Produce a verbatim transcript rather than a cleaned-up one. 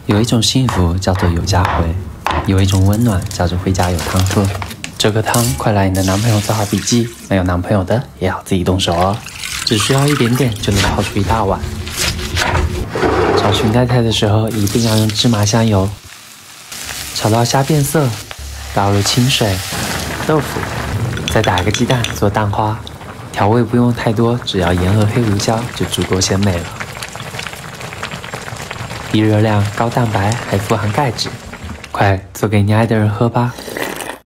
有一种幸福叫做有家回，有一种温暖叫做回家有汤喝。这个汤，快来你的男朋友做好笔记，没有男朋友的也要自己动手哦，只需要一点点就能泡出一大碗。炒裙带菜的时候一定要用芝麻香油，炒到虾变色，倒入清水、豆腐，再打一个鸡蛋做蛋花，调味不用太多，只要盐和黑胡椒就足够鲜美了。低热量、高蛋白，还富含钙质，快做给你爱的人喝吧。